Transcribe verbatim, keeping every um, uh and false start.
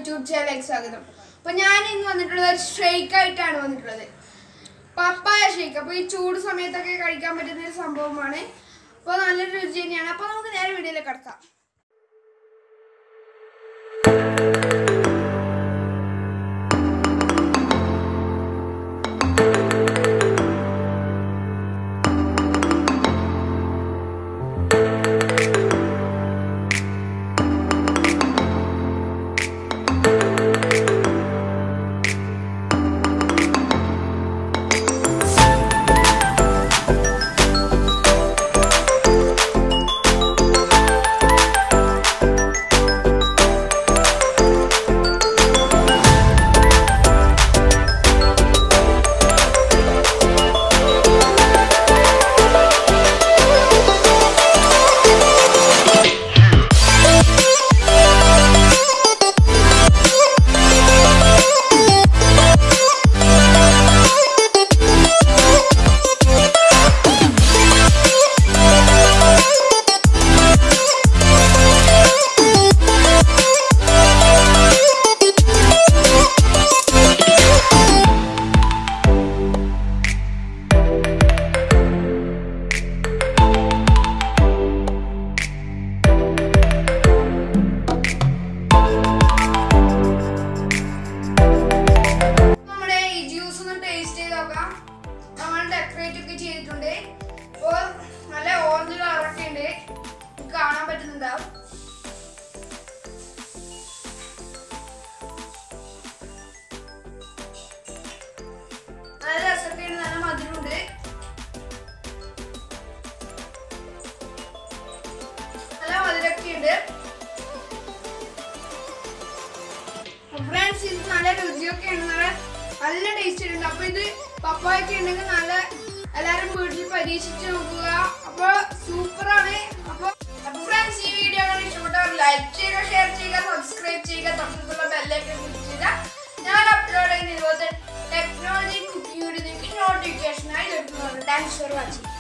YouTube channel സ്വാഗതം. അപ്പോൾ ഞാൻ ഇന്ന് വന്നിട്ടുള്ളത് ഒരു ഷേക്ക് ആയിട്ടാണ് വന്നിട്ടുള്ളത്. Papaya shake. അപ്പോൾ ഈ ചൂട് സമയത്തൊക്കെ കഴിക്കാൻ പറ്റുന്ന ഒരു സംഭവമാണ്. അപ്പോൾ നല്ലൊരു രുചി തന്നെയാണ്. അപ്പോൾ നമുക്ക് നേരെ വീഡിയോയിലേക്ക് കടക്കാം. നല്ല ഓറഞ്ച് കളറൊക്കെ ഉണ്ട്, കാണാൻ പറ്റുന്നുണ്ടാവും. നല്ല രസമൊക്കെ ഉണ്ട്, നല്ല മധുരമുണ്ട്. നല്ല മധുരമൊക്കെ ഉണ്ട്. ഫ്രണ്ട്സ്, ഇത് നല്ല രുചിയൊക്കെ ഉണ്ട്, നല്ല നല്ല ടേസ്റ്റ് ഉണ്ട്. അപ്പൊ ഇത് പപ്പായൊക്കെ ഉണ്ടെങ്കിൽ നല്ല എല്ലാവരും വീട്ടിൽ പരീക്ഷിച്ച് നോക്കുക. അപ്പോൾ സൂപ്പറാണ്. അപ്പോൾ അപ്പോൾ ഫ്രണ്ട്സ്, ഈ വീഡിയോ ഇഷ്ടപ്പെട്ടാൽ ലൈക്ക് ചെയ്യുക, ഷെയർ ചെയ്യുക, സബ്സ്ക്രൈബ് ചെയ്യുക, തൊട്ടടുത്തുള്ള ബെല്ലൈക്കൺ ക്ലിക്ക് ചെയ്യുക. ഞാൻ അപ്ലോഡ് ചെയ്യുന്ന ഇതുപോലത്തെ ടെക്നോളജി കുക്കിംഗ് വീഡിയോ നിങ്ങൾക്ക് നോട്ടിഫിക്കേഷനായി ലഭിക്കുന്നതാണ്. Thanks for watching.